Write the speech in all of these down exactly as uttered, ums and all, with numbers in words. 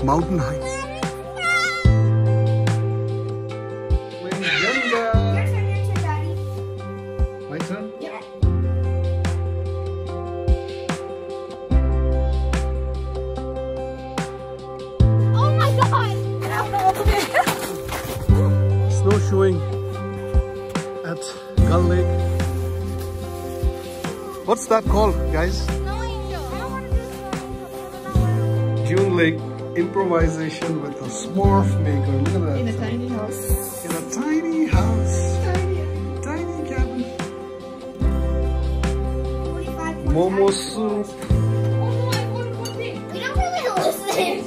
Mountain Heights. Playing Jenga. Your turn, your turn, Daddy. My turn? Yep. Oh my God! Snowshoeing at Gull Lake. What's that called, guys? Snow Angel. I don't want to do Snow Angel. June Lake improvisation with a Smurf maker. Look at that. In a tiny house. In a tiny house. Tiny cabin. forty-five Momo soup. We don't really listen.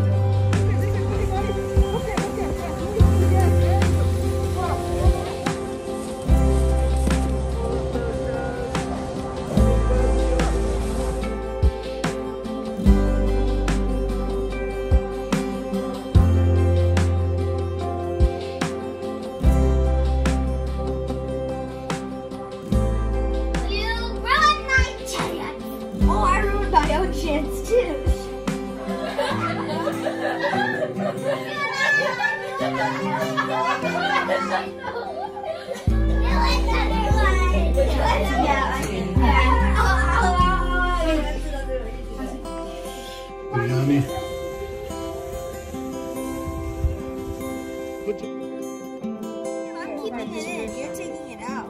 Chance too. Biryani. Good job. I'm keeping it in. You're taking it out.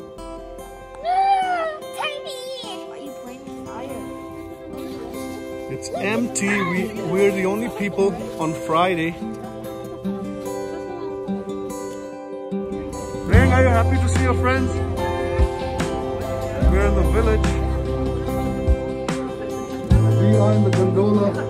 Tiny. Why are you playing with fire? It's empty. We, we're the only people on Friday. Rang, are you happy to see your friends? We're in the village. We are in the gondola.